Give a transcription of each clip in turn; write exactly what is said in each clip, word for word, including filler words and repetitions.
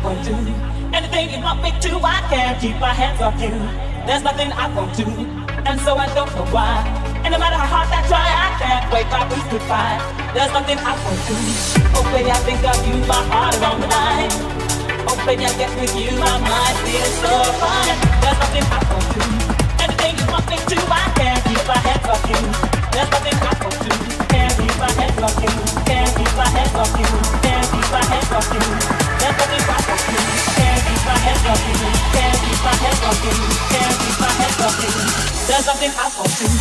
won't do. Anything you want me to, I can't keep my hands off you. There's nothing I won't do, and so I don't know why. And no matter how hard I try, I can't wake my boots goodbye. There's nothing I won't do. Oh baby, I think of you, my heart is on the line. Oh baby, I get with you, my mind feels so fine. There's nothing I won't do. Anything you want me to, I can't keep my hands off you. There's nothing I won't do. Can't keep my hands off you. Can't keep my hands off you. Can't keep my hands off you. There's nothing I won't do. Can't keep my hands off you. Can't keep my hands off you. Can't keep my hands off you. There's nothing I won't do.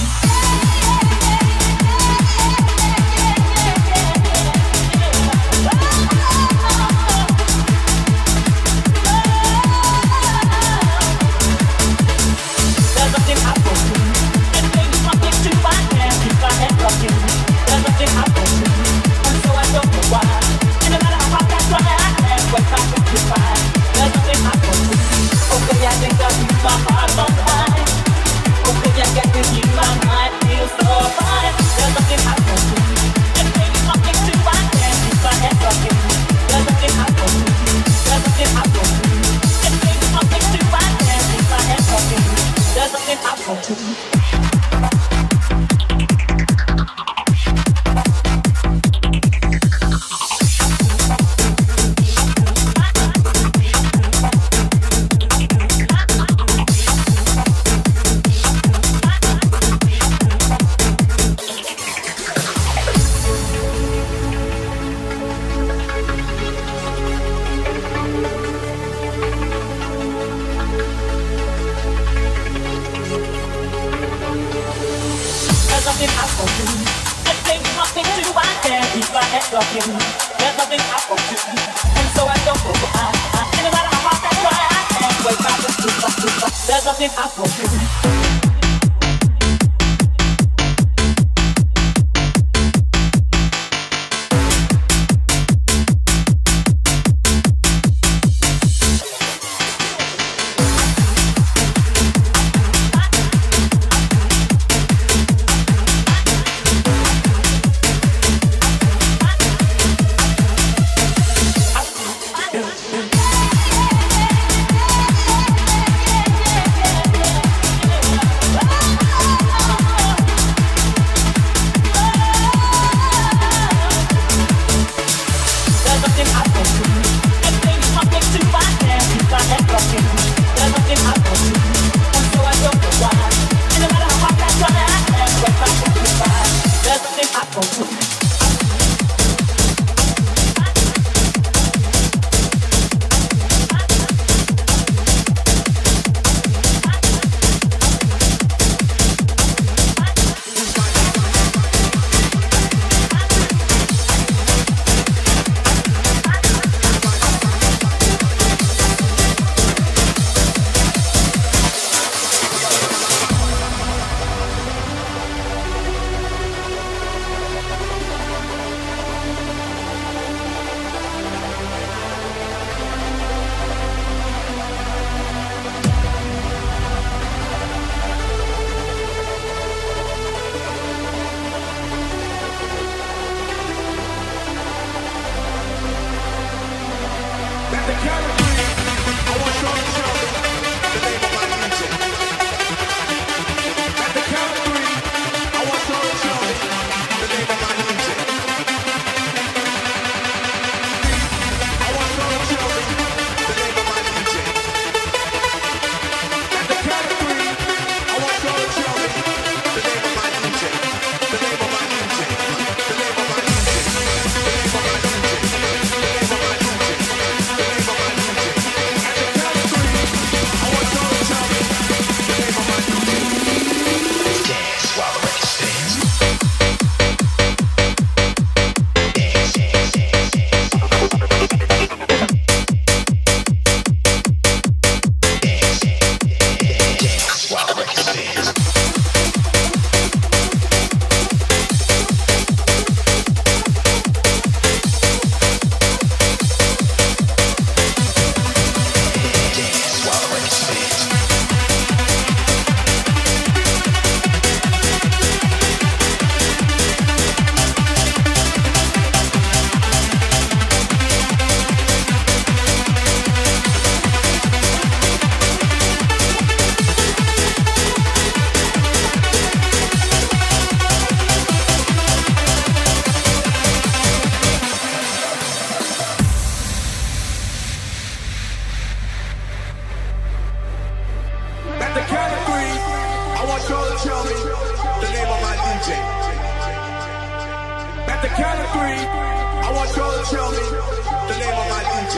the count of three, I want y'all to tell me the name of my D J.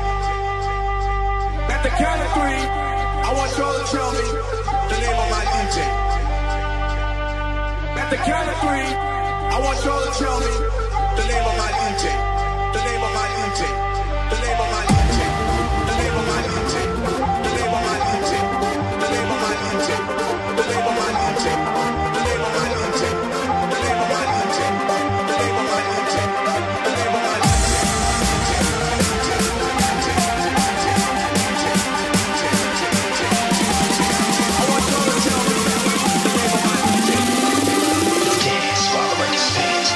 At the count of three, I want y'all to tell me the name of my D J. At the count of three, I want y'all to tell me the name of my D J. The name of my D J. The name of my D J. The name of my D J. The name of my D J. The name of my D J. The name of my D J. The name of my D J. The name of my D J. The name of my D J. The name of my D J. I want y'all to tell me the name of my D J. Dance while the record spins.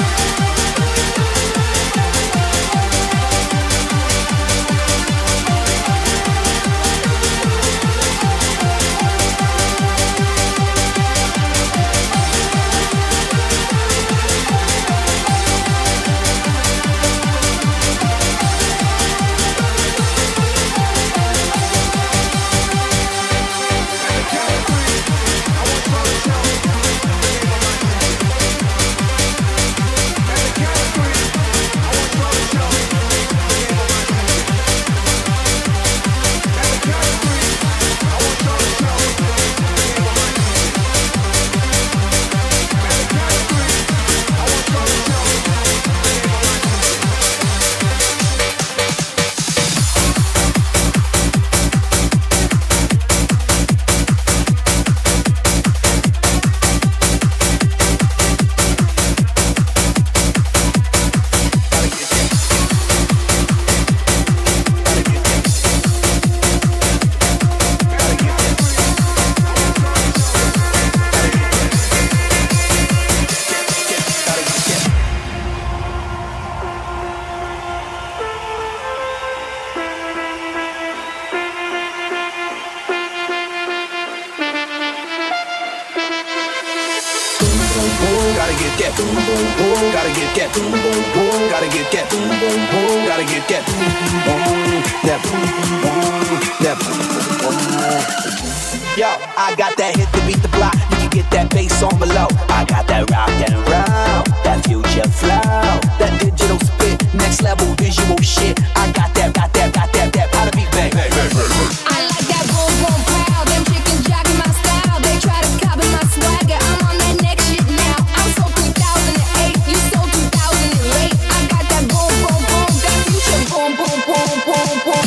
Yo, I got that hit to beat the block. You can get that bass on below. I got that rock and roll, that future flow, that digital spit, next level visual shit. I got that, got that, got that, that. How to beat bang. I like that boom boom pow. Them chickens jogging my style. They try to copy my swagger. I'm on that next shit now. I'm so two thousand eight, you so two thousand eight. I got that boom boom boom, that future boom boom boom boom boom.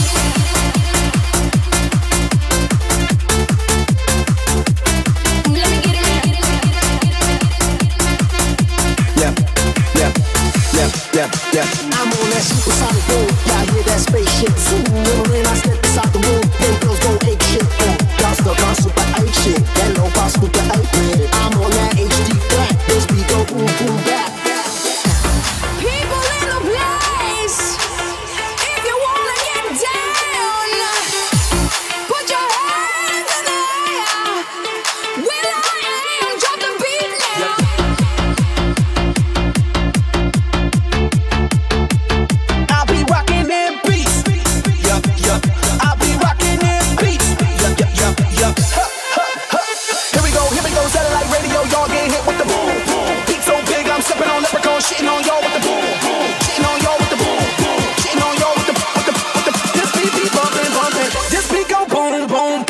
Yeah, yeah. I'm on that supersonic boom. Y'all hear that spaceship zoom. When I step inside the room, them girls go ape shit. Y'all still gone super ape shit. That low boss with the ape red. I'm on that H D flat. This beat go boom boom back. People in the place, if you wanna get down, put your hands in the air. Will I am drop the beat now. I'll be rocking in beats. Yup, yup. I'll be rocking in beats. Yup, yup, yup, yup. Ha, ha, ha. Here we go, here we go. Satellite radio, y'all get hit with the boom, boom. Beat so big, I'm stepping on leprechaun, shitting on y'all with the boom, boom. Shitting on y'all with the boom, boom. Shitting on y'all with the, with the, with the. This beat be bumping, bumping. This beat go boom, boom.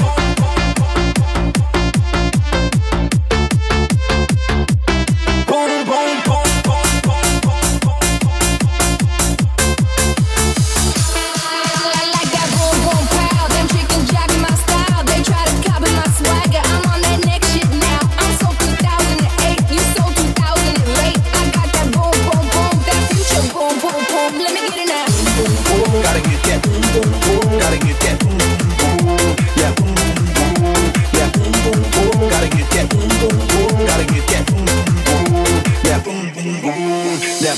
Boom, boom, boom, boom, boom, boom. I like that boom boom pow. Them chickens jogging my style. They try to copy my swagger. I'm on that next shit now. I'm so two thousand eight, you so two thousand eight. I got that boom boom boom, that future boom boom boom. Let me get it now. Gotta get that boom, boom, boom. Gotta get that boom, boom. Yeah, boom, boom. Yeah, boom, boom, boom. Gotta get that boom, boom, boom. Gotta get that boom, boom. Yeah, boom, boom, boom. Yeah.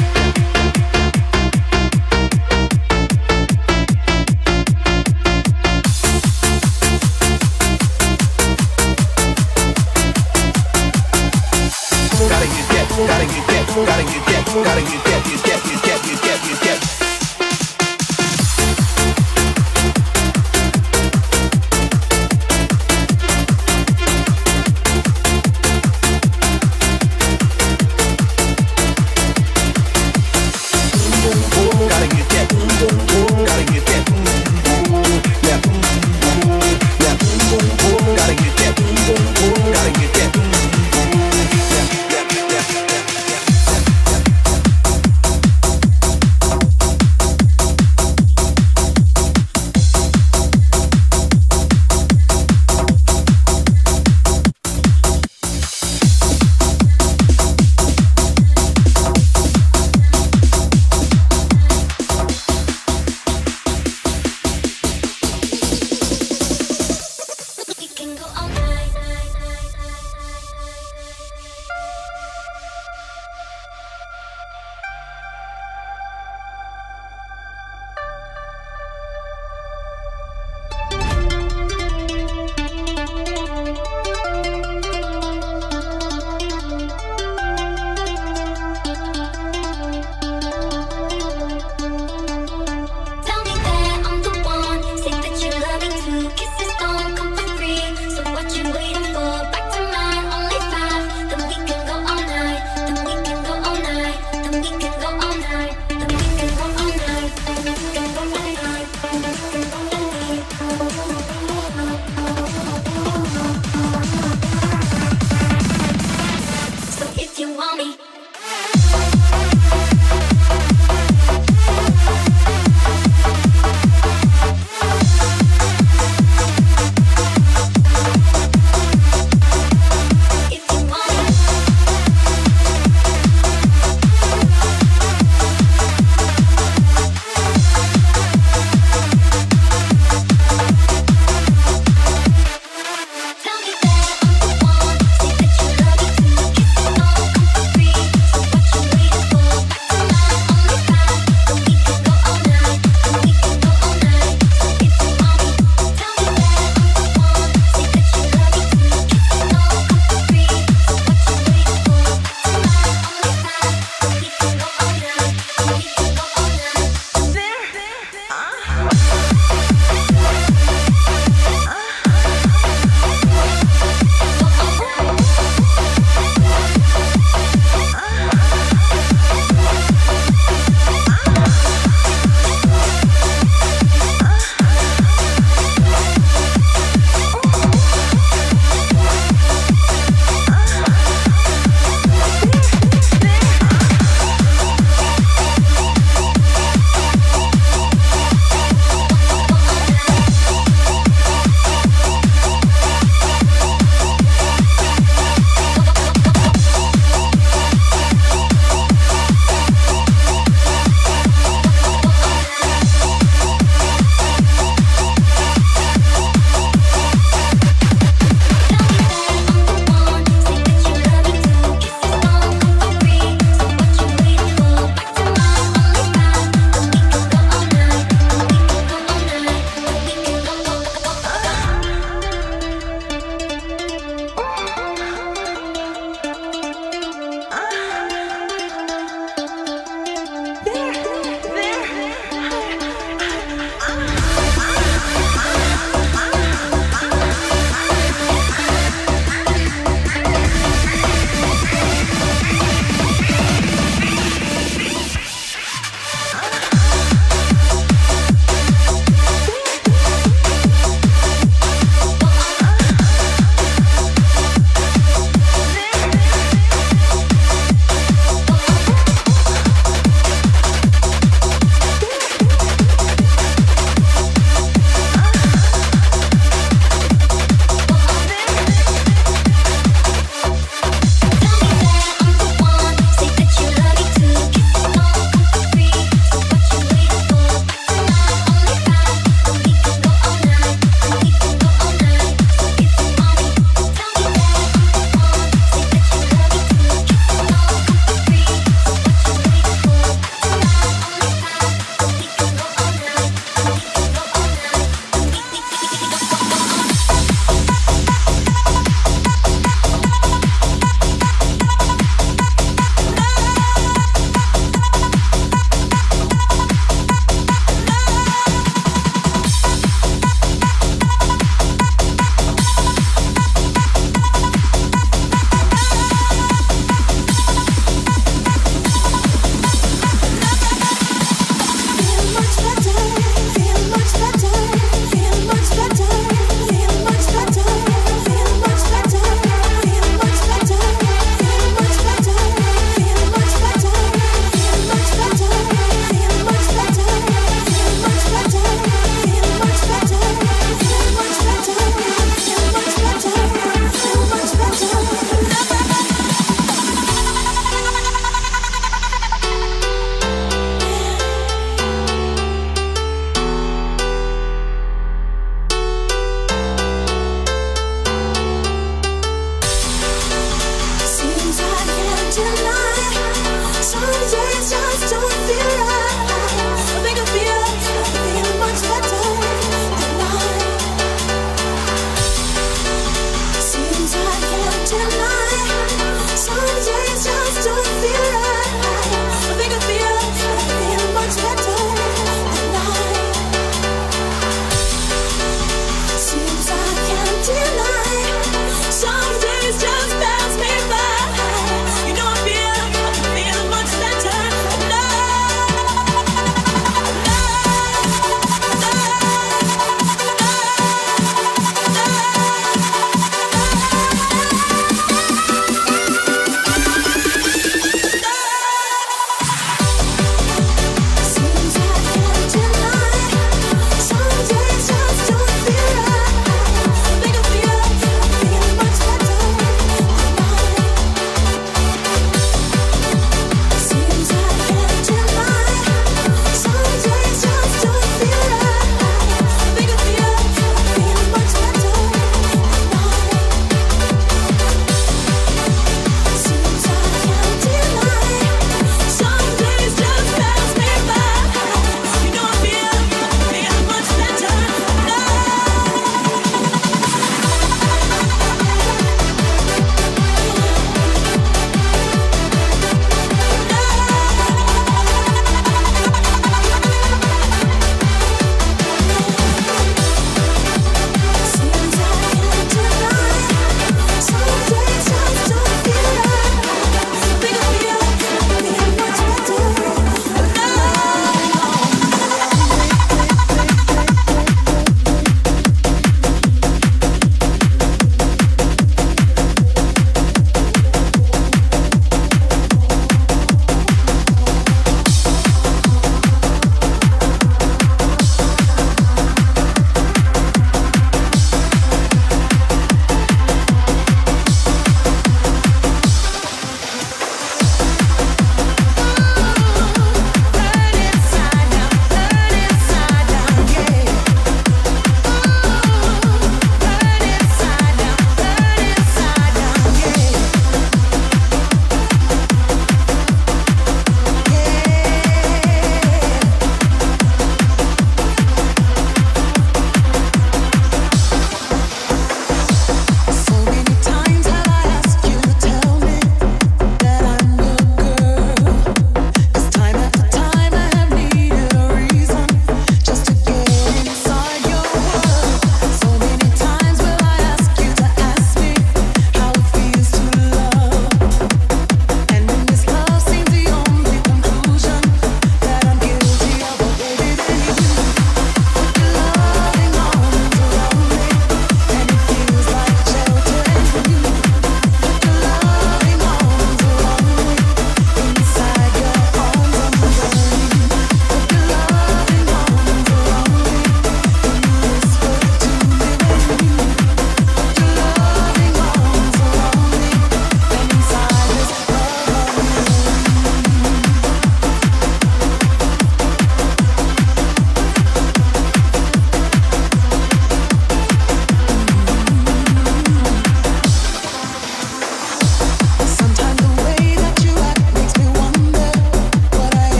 Gotta get that, gotta get that, gotta get that, gotta get that, get that, get that, get that, get that.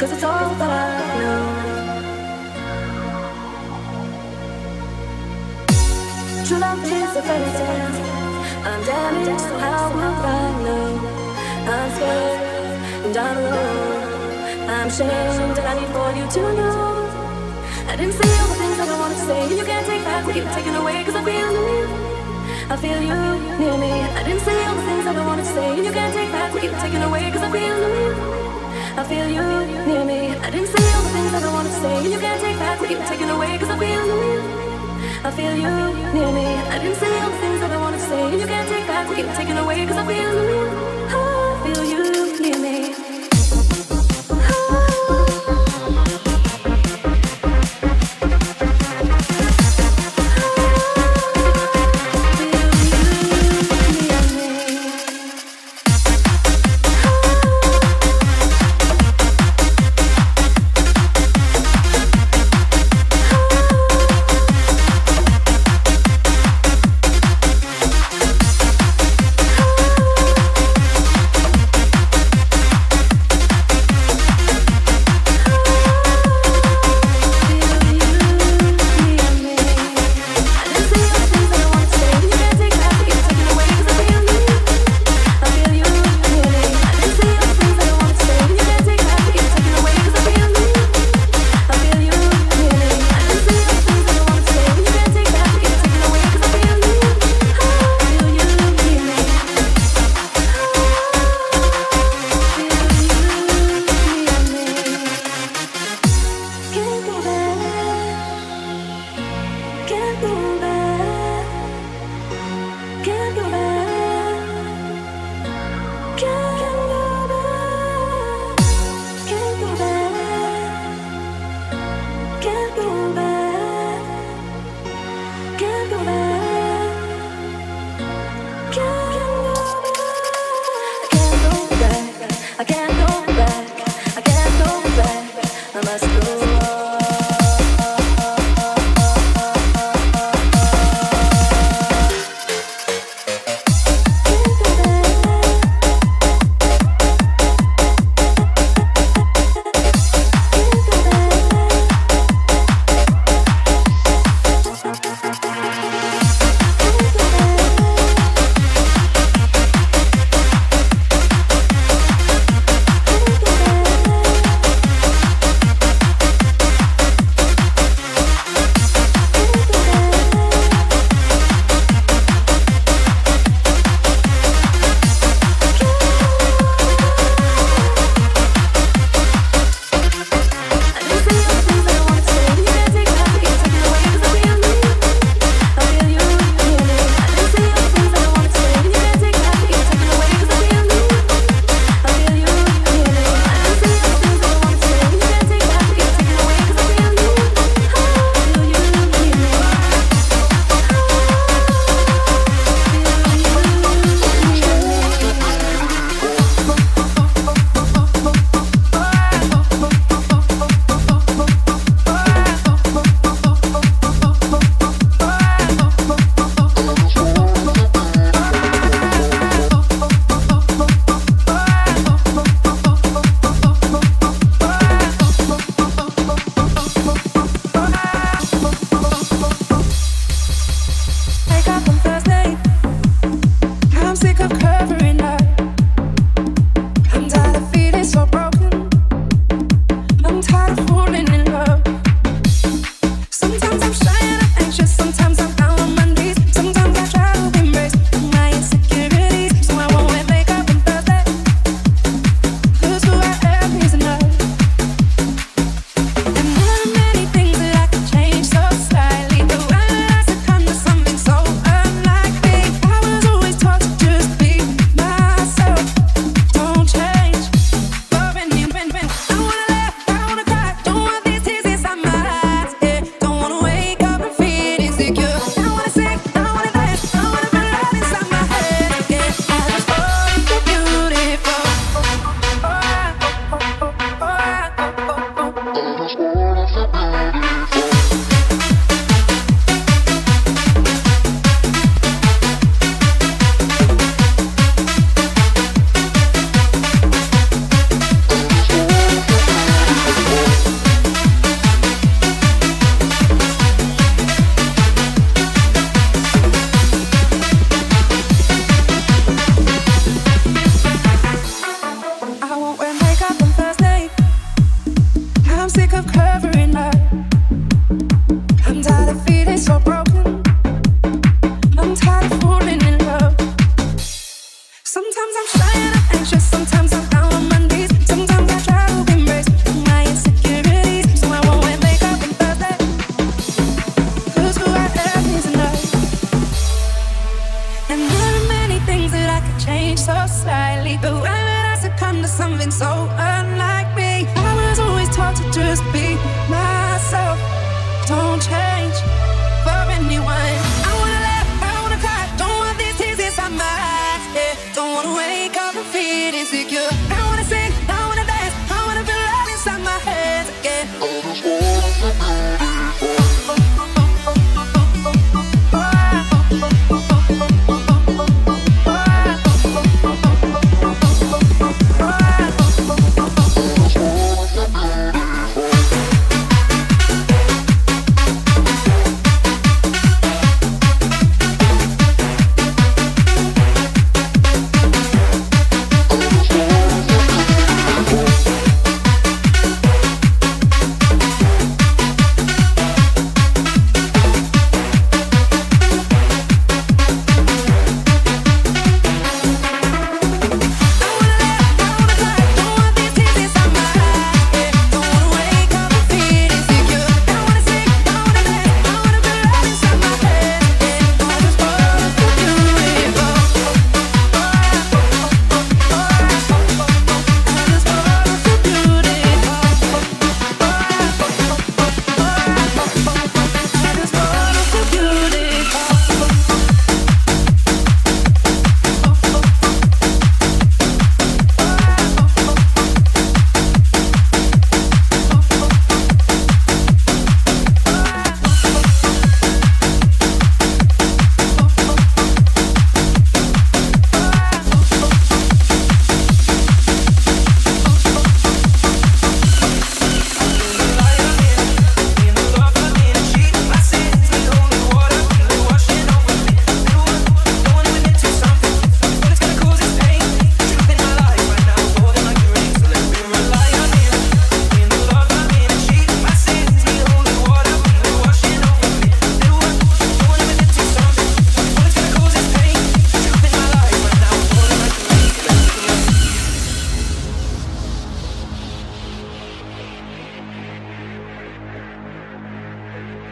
'cause it's all that I know. True love is a fairy tale. I'm damaged, so how would I know? I'm scared and I'm alone. I'm ashamed and I need for you to know. I didn't say all the things that I wanted to say, and you can't take back what you've taken away, 'cause I feel you, I feel you near me. I didn't say all the things that I wanted to say, and you can't take back what you've taken away, 'cause I feel you, I feel you near me. I didn't say all the things that I wanted to say, and you can't take back what you've taken away, 'cause I feel you, I feel you near me. I didn't say all the things that I wanted to say, and you can't take back what you've taken away, 'cause I feel you, I feel you near me.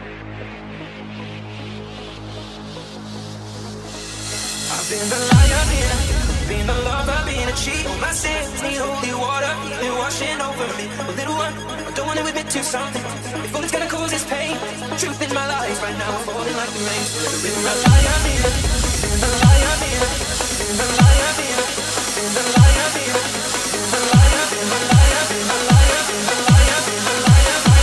I've been the liar, been, been the lover, been a cheat. My sins need holy water, been washing over me. A little one, I don't want to admit to something. If all it's gonna cause is pain, truth in my life right now, I'm falling like the rain. So I've been the liar, been, been the liar, been, been the liar, been, been the liar, been, been the liar, been the liar, been the liar, been the liar, been the liar.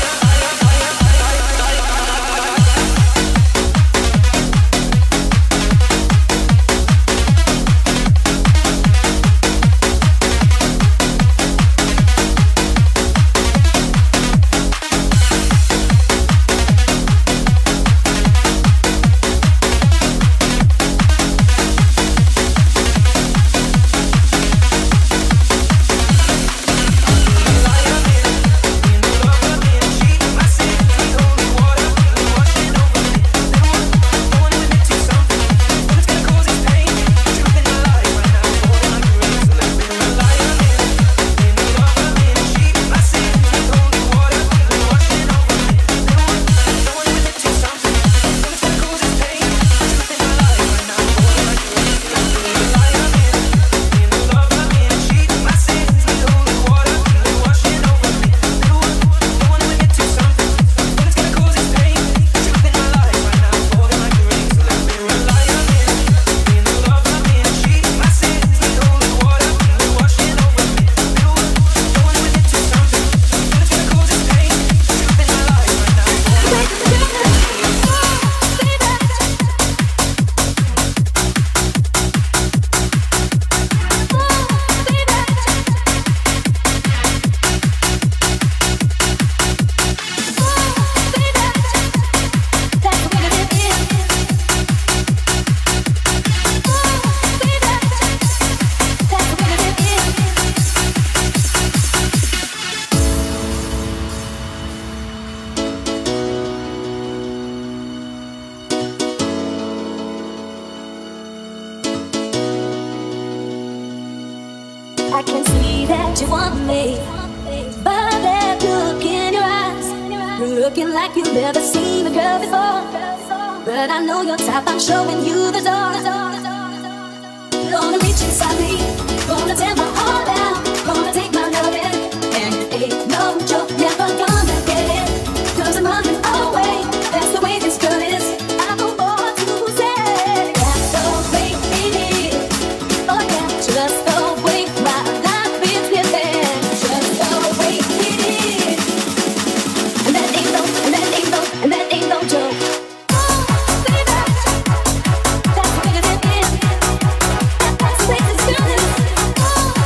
I can see that you want me, by that look in your eyes. You're looking like you've never seen a girl before, but I know your type, I'm showing you the door. Gonna reach inside me, gonna tear my heart out, gonna take my loving, and it ain't no joke, never gonna get it, cause I'm running away, that's the way this girl is. I don't want to say, that's the way it is. Oh yeah, just the way my life is living, just the way it is. And that ain't no, and that ain't no, and that ain't no joke. That's the way this girl is.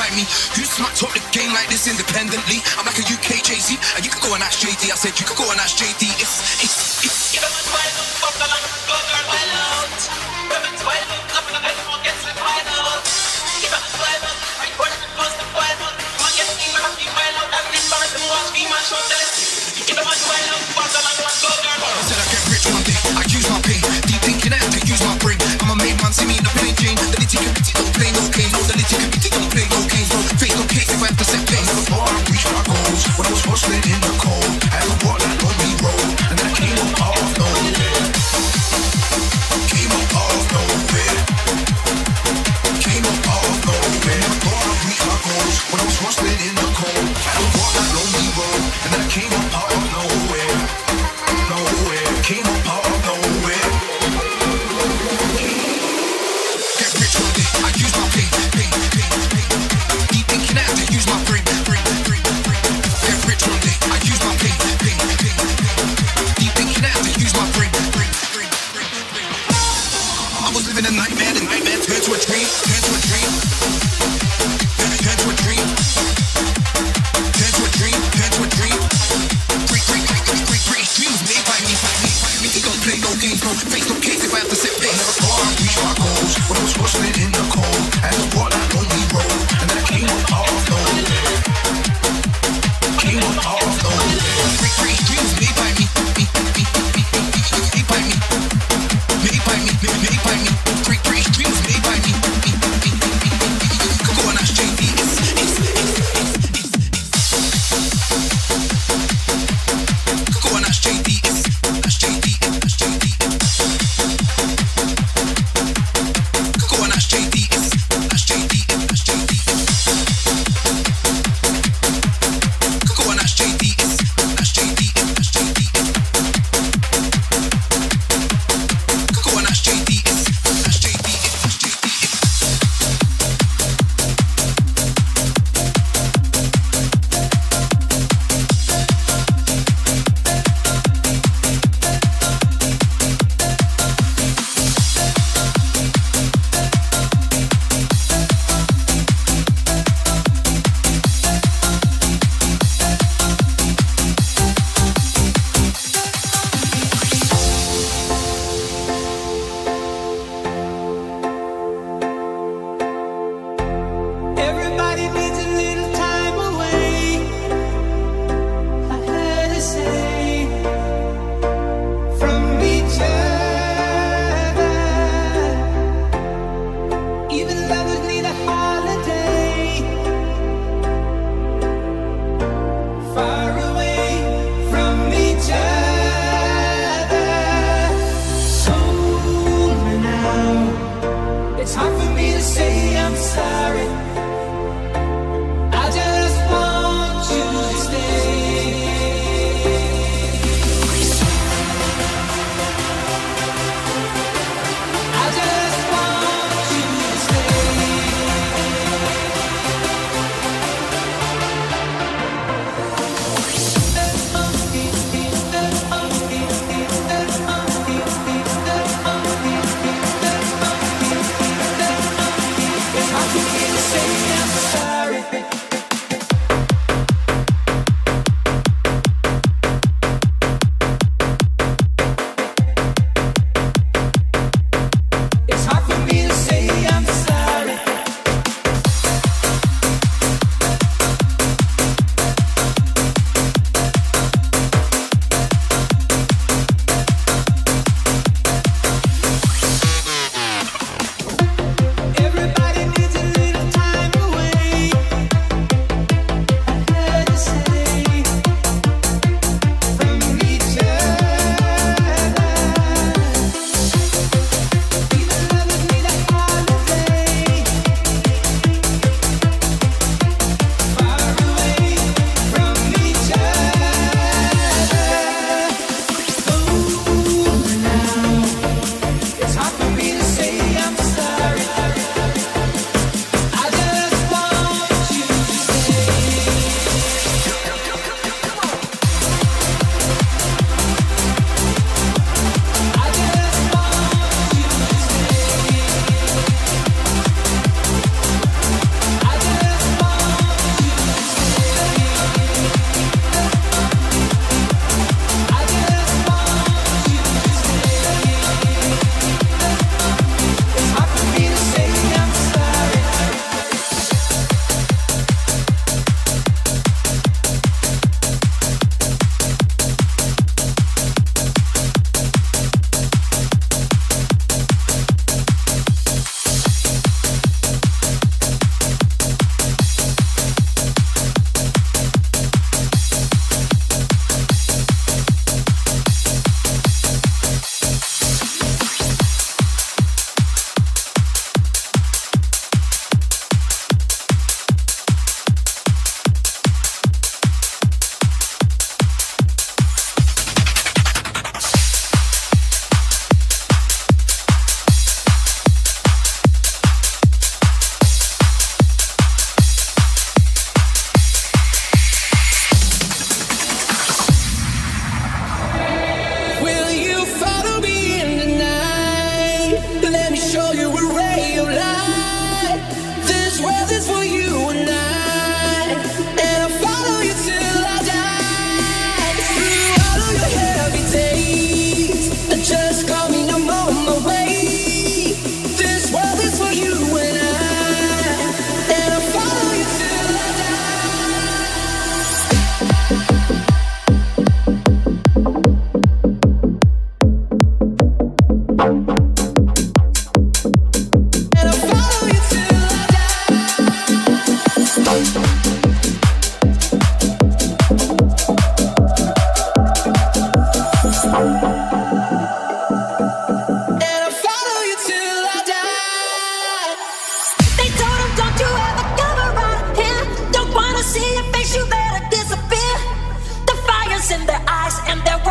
like me. Who smacked up the game like this independently? I'm like a U K Jay-Z, and you could go and ask J D. I said you could go and ask J D. It's, it's, it's. Give them a twelve, fuck the long, go girl, wild out. Give them a twelve, up in the bed, won't get slip wild out. Give them a twelve, right for the close the wild out. Won't get skin, but I'm wild out. I've been bouncing, watch me, man, show this. Give them a twelve, fuck the long, go girl. I said I get rich one day, I use my pay. Deep thinking I have to use my brain. I'm a made man, see me in the plain Jane. The litty committee don't play no games. No, the litty committee don't play no games. No, face no case if I have to set pace. Before I reach my goals, when I was hustling in the cold, I had to walk that lonely road, and then I came up off nowhere. Came up off nowhere. Came up off nowhere. Before I reach my goals, when I was hustling in the cold, I had to walk that lonely road, and then I came up off nowhere. Nowhere. Came up off nowhere. Get rich one day, I use my pay, pay, pay, pay.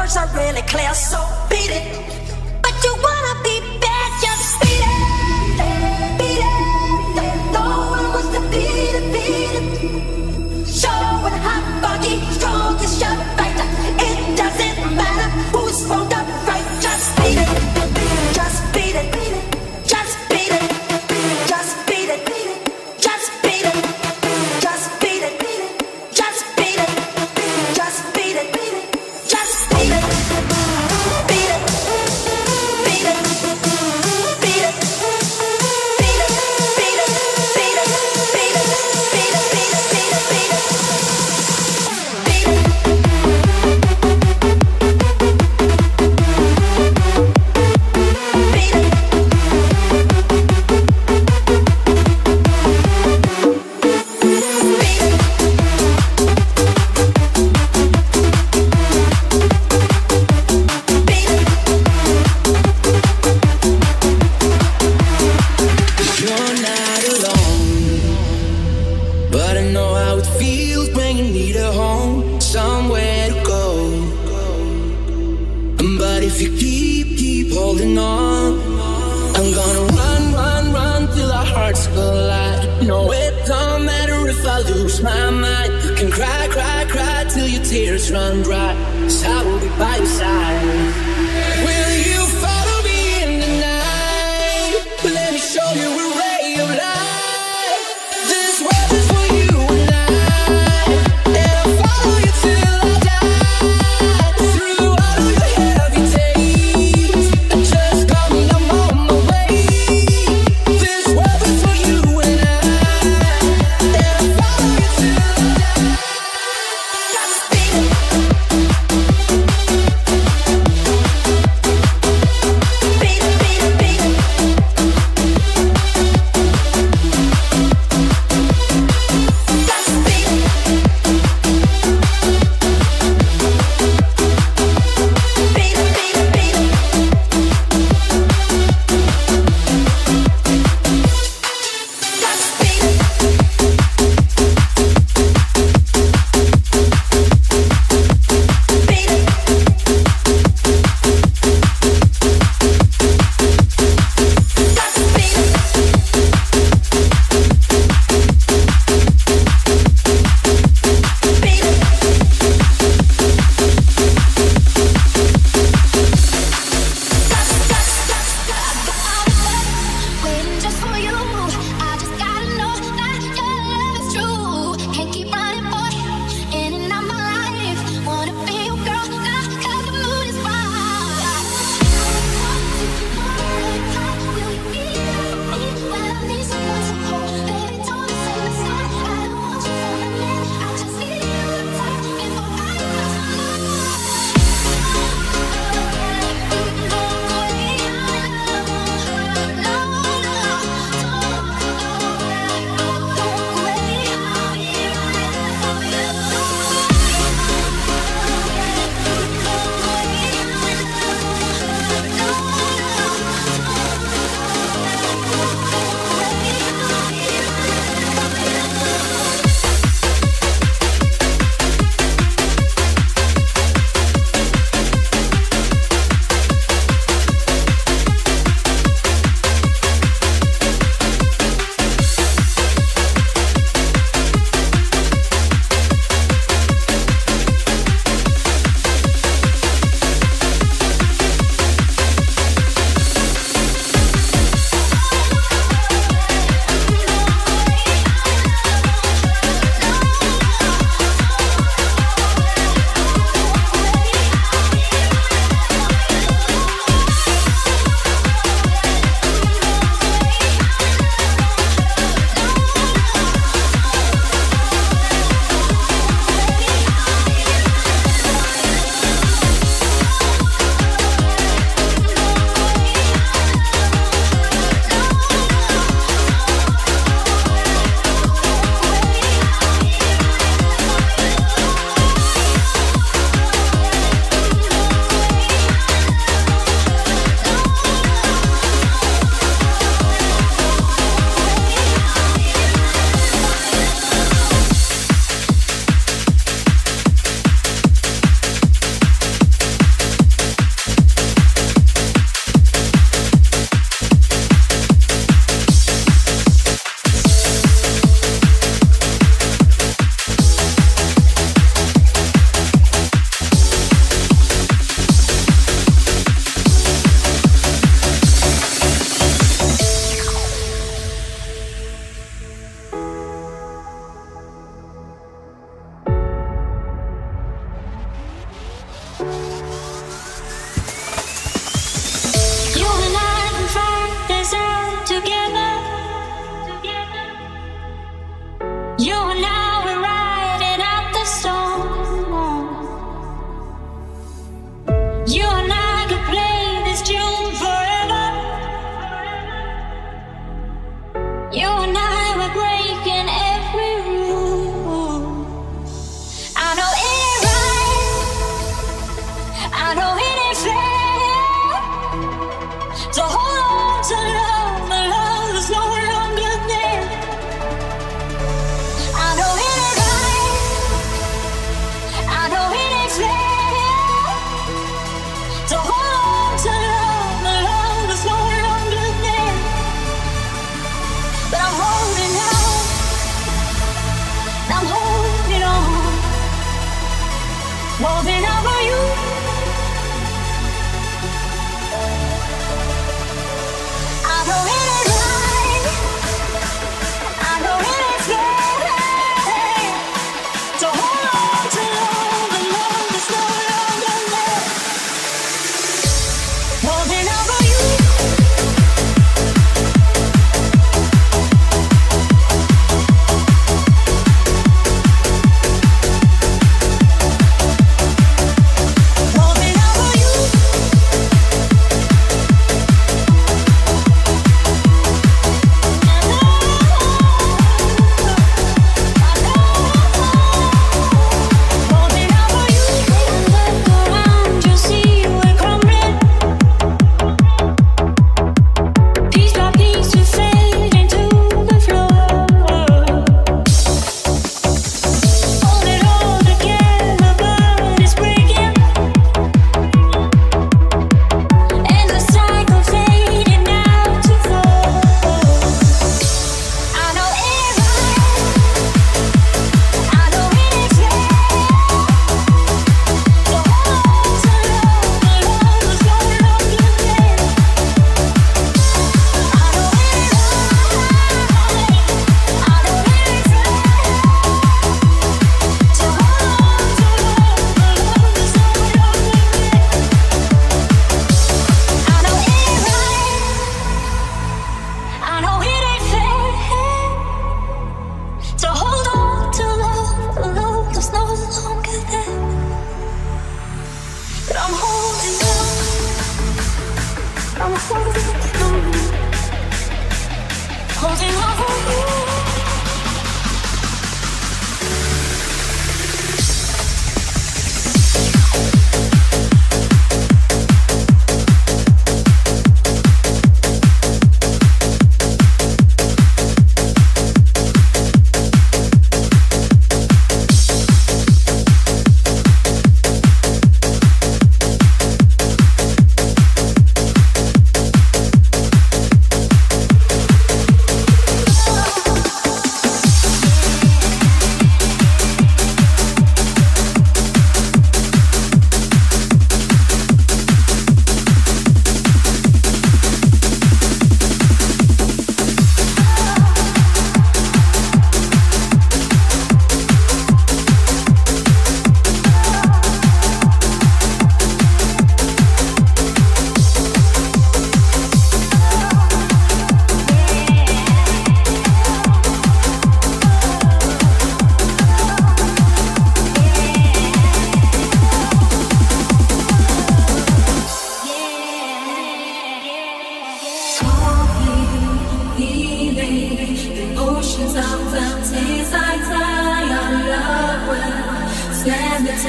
words are really clear, so beat it. But you wanna be bad, just beat it. Beat it. No one wants to beat it, beat it. Show it hot, body, strong as your fighter. It doesn't matter who's wrong or right, just beat it. Just beat it. Just beat it. Just beat it. Just beat it. Just beat it. Just beat it. Just beat it. Just beat it. Beat it. Beat it. Beat it. Beat it. Beat it. Beat it. Beat it. Beat it. Beat it. Beat it. Beat it. Beat it. You're not alone, but I know how it feels when you need a home, somewhere to go. But if you keep, keep holding on, I'm gonna run, run, run till our hearts collide. No, it don't matter if I lose my mind. Can cry, cry, cry till your tears run dry. 'Cause I will be by your side. Will you follow me in the night? Let me show you a ray of light. This world is for you and I, and I'll follow you till I die. Through all of your heavy days, and just call me, I'm on my way. This world is for you and I, and I'll follow you till I die. Just beat it.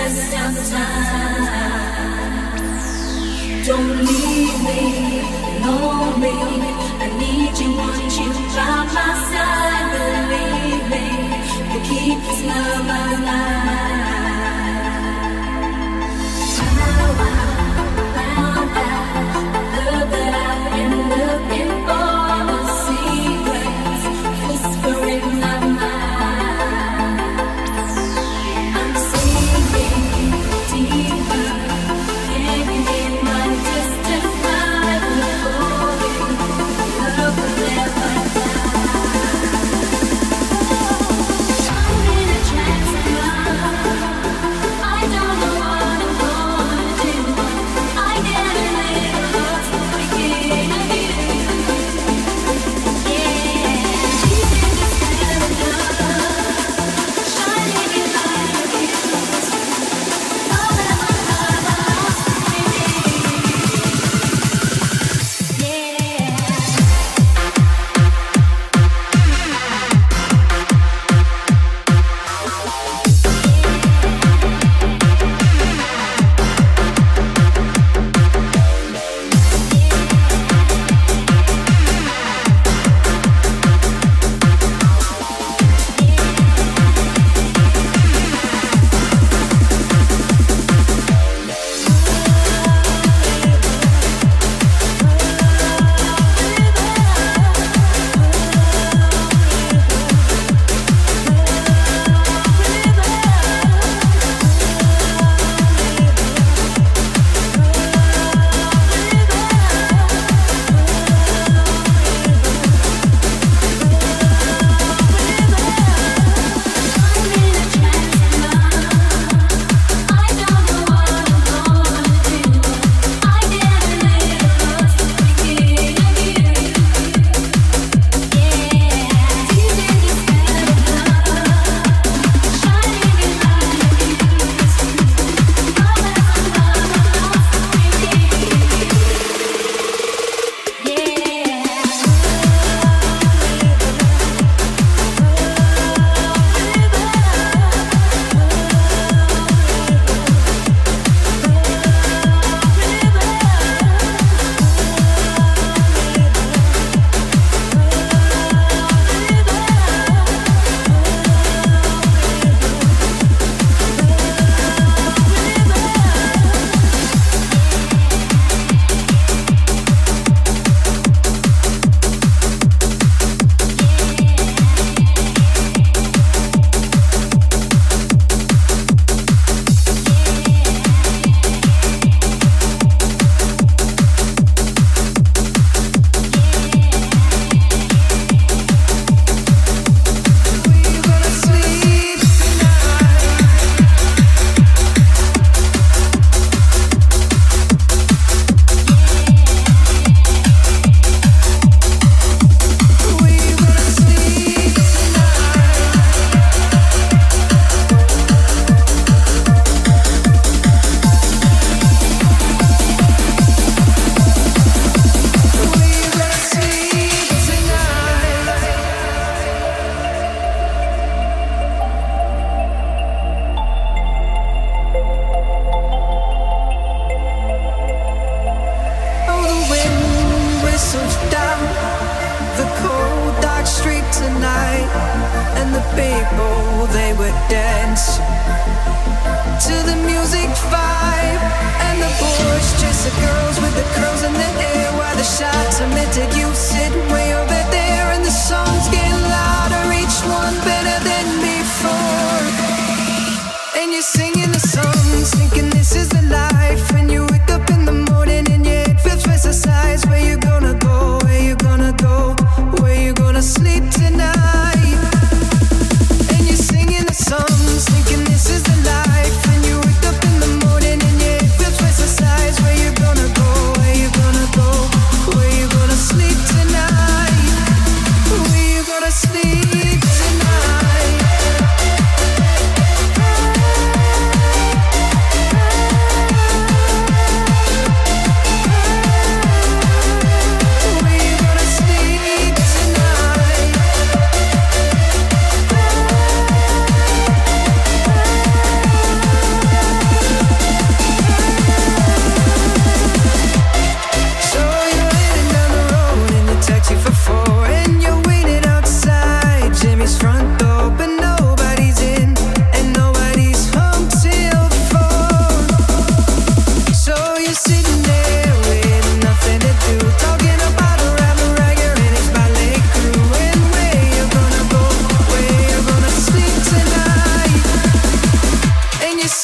rest of time. Don't leave me lonely. I need you, want you by my side. Believe me, you keep this love alive. Trance and love.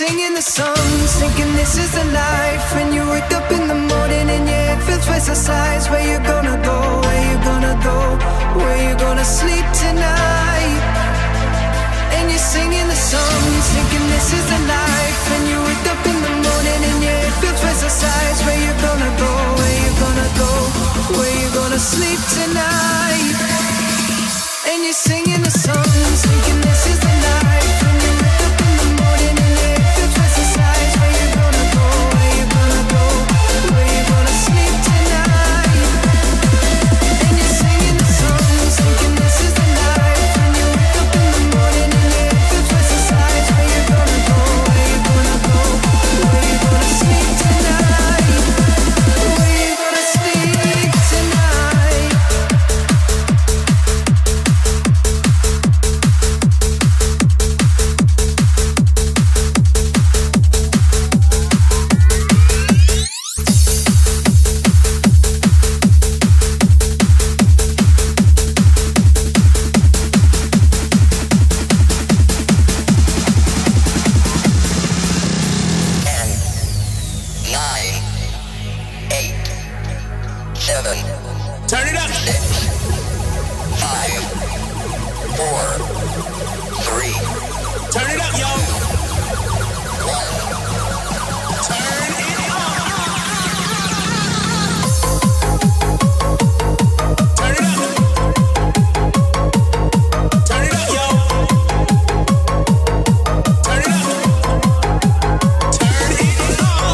singing the songs, thinking this is the life. When you wake up in the morning and your head feels twice the size. Where you gonna go, where you gonna go, where you gonna sleep tonight? And you're singing the songs, thinking this is the life. When you wake up in the morning and your head feels twice the size. Where you gonna go, where you gonna go, where you gonna sleep tonight? And you're singing the songs, thinking this is the life. When you wake up in the morning and your head feels twice the size. Where you gonna go, where you gonna go, where you gonna sleep tonight? And you're singing the songs, thinking this is the life. When you wake up in the morning and your head feels twice the size. Where you gonna go, where you gonna go, where you gonna sleep tonight? Where you gonna sleep tonight? Turn it up. Six, five, four, three. Turn it up, yo. One. Turn it up. Turn it up. Turn it up, yo. Turn it up. Turn it up.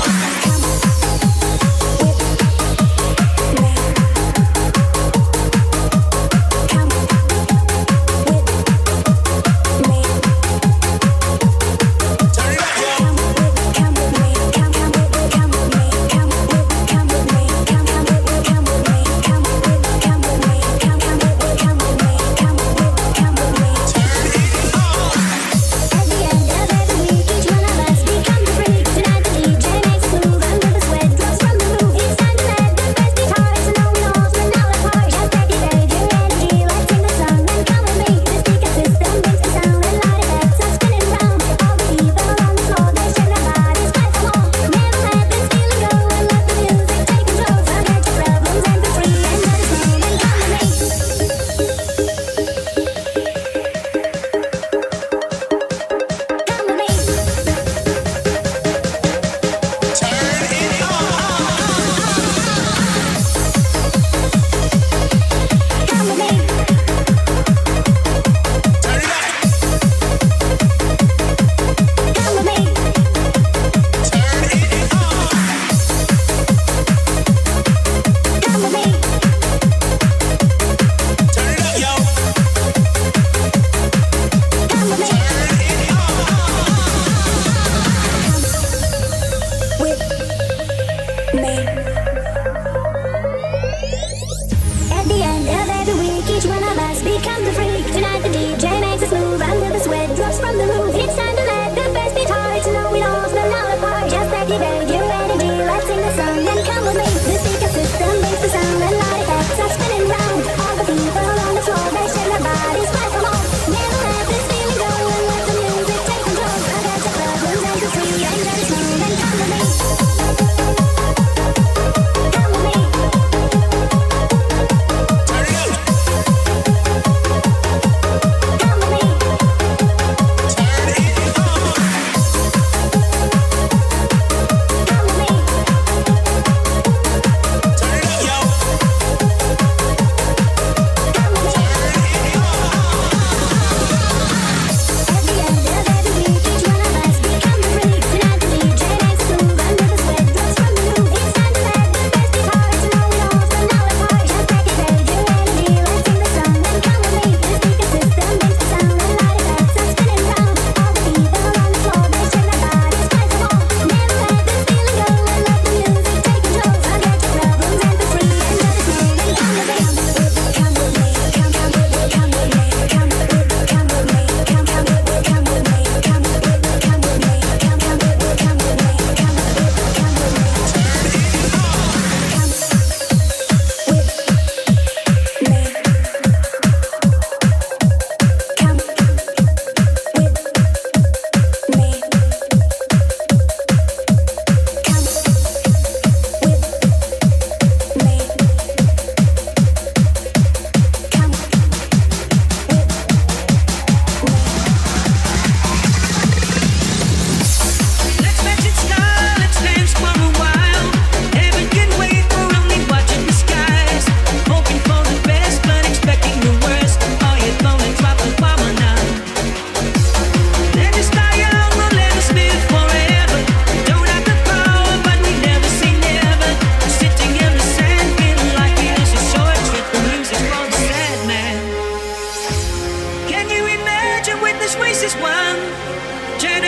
Turn it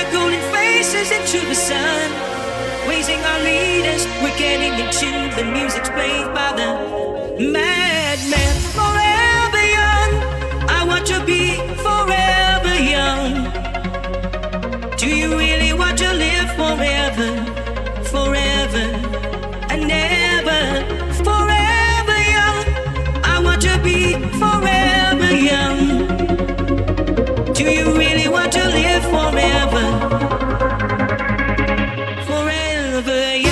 golden faces into the sun. Raising our leaders, we're getting into the music's played by the madman. Forever young, I want to be forever young. Do you really want to live forever, forever and ever? Forever young, I want to be forever young. Do you really want to live forever, forever young?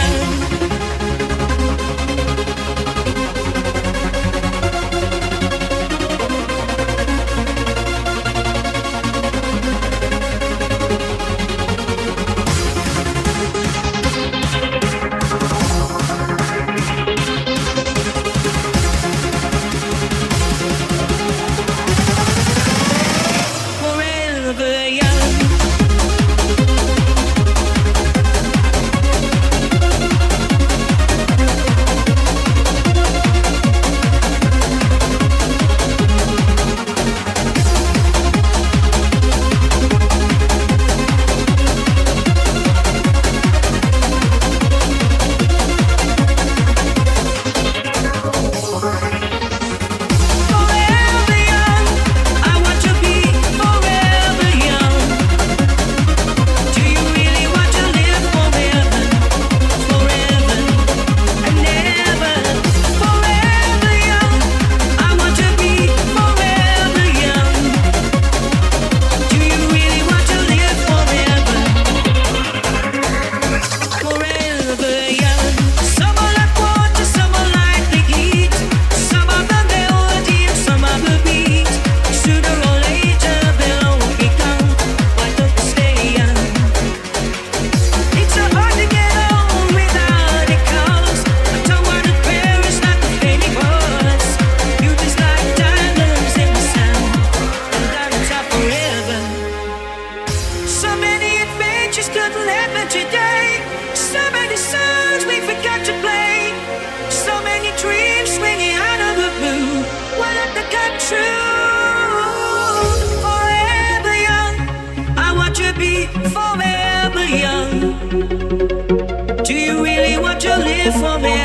Forever young. Do you really want to live forever?